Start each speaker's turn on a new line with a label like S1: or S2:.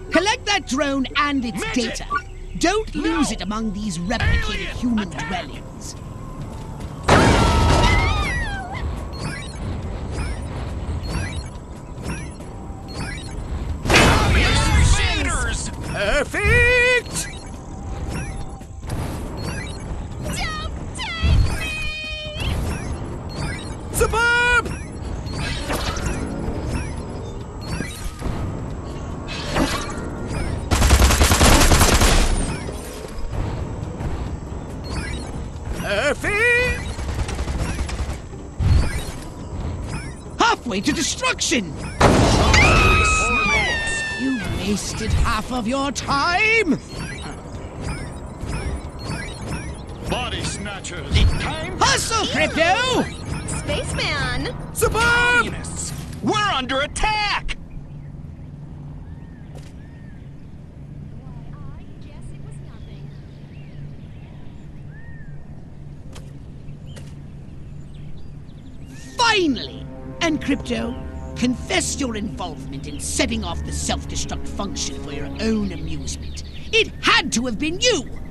S1: Collect that drone and its data. Don't lose it among these replicated human dwellings.
S2: Perfect!
S3: Don't take me!
S2: Suburb! Perfect!
S1: Halfway to destruction! You wasted half of your time!
S4: Body snatchers! Time!
S1: Hustle, Crypto!
S3: Spaceman!
S2: Suburb!
S4: Communists! We're under attack!
S3: I guess it was nothing.
S1: Finally! And Crypto, confess your involvement in setting off the self-destruct function for your own amusement. It had to have been you!